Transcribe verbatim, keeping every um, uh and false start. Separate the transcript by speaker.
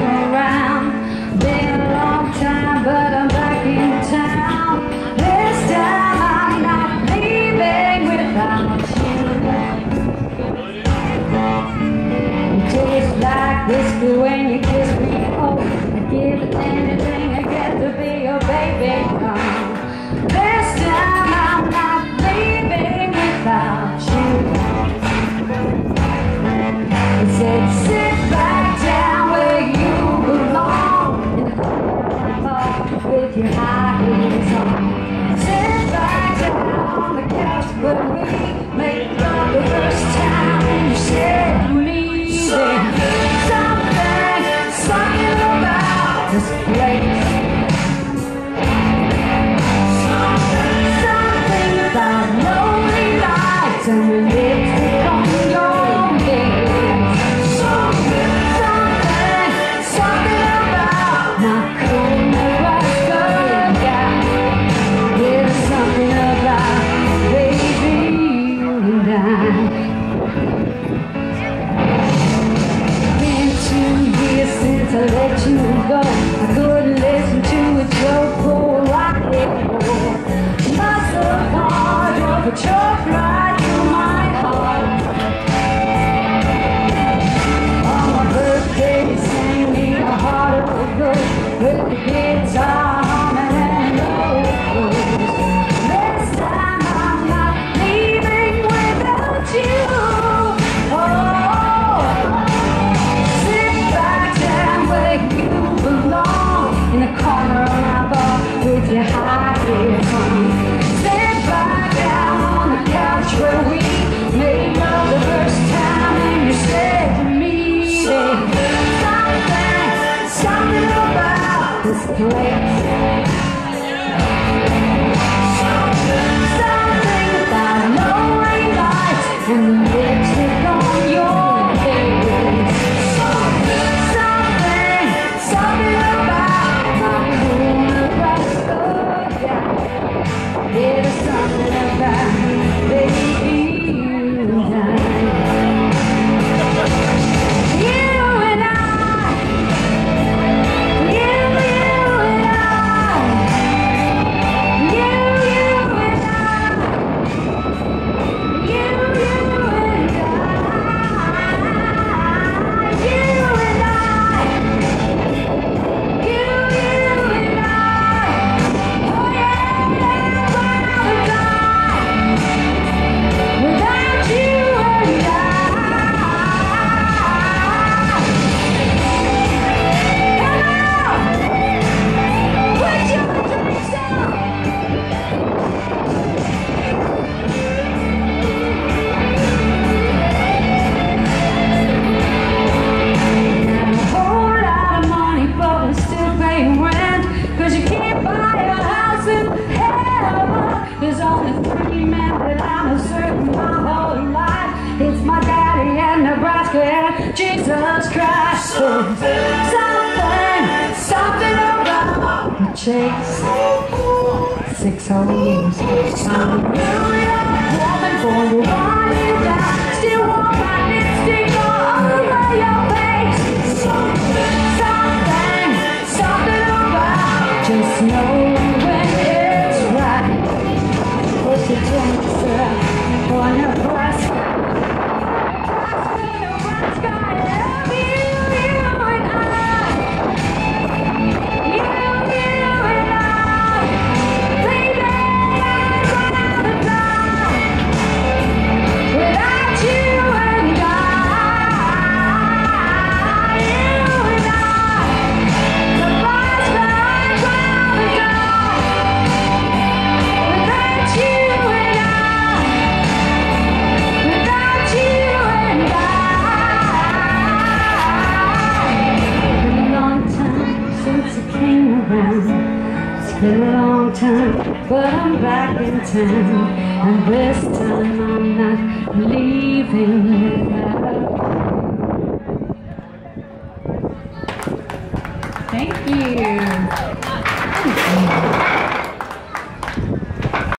Speaker 1: around. Been a long time, but I'm back in town. This time I'm not leaving without you. It tastes like whiskey when you kiss me. Oh, I'd give anything I get to be your baby. Come. This time I'm not leaving without you. He said, sit back down where you belong, in the corner with your high heels on. Sit back down on the couch where we make love the first time, and you said you're leaving. Something, something about this place. Something about lonely nights and the lipstick on your lips. Something, something about not cool Nebraska down. There's something about baby you and I. Been two years since I let you go. I couldn't listen to a joke or rock it more. Muscle hard, you're a choke right through my heart. On my birthday, you sang me a heart of gold with the guitar humming and low. This time I'm not leaving without you. Oh, sit back down where you belong, in the corner of my bar with your high heels on. Sit back down on the couch where we made love the first time, and you said to me, something, something about this place. Something about lonely nights and the lipstick on your face. Something, something about my cool Nebraska down. There's something about baby you and I. You and I. You, you and I. You, you and I. You, you and I. You and I. You, you and I. Oh yeah, forever die without you and I. Come on, put your drinks down. Not a whole lot of money, but we're still paying rent, 'cause you can't buy a house in hell. There's only three men that I'm certain my whole life. It's my daddy and Nebraska and Jesus Christ. Something, something about the chase. Six whole years. I'm a real young woman born to run you down. Still want my lipstick all over your face. Something, something about just knowing when it's right. What's the chance for Nebraska? Nebraska, I love you, you and I. You, you and I. Baby, I'd rather die without you and I. You and I. Nebraska, I'd rather die without you and I. Without you and I. It's been a long time since I came around. It's been a long time, but I'm back in town. And this time I'm not leaving without you. Thank you.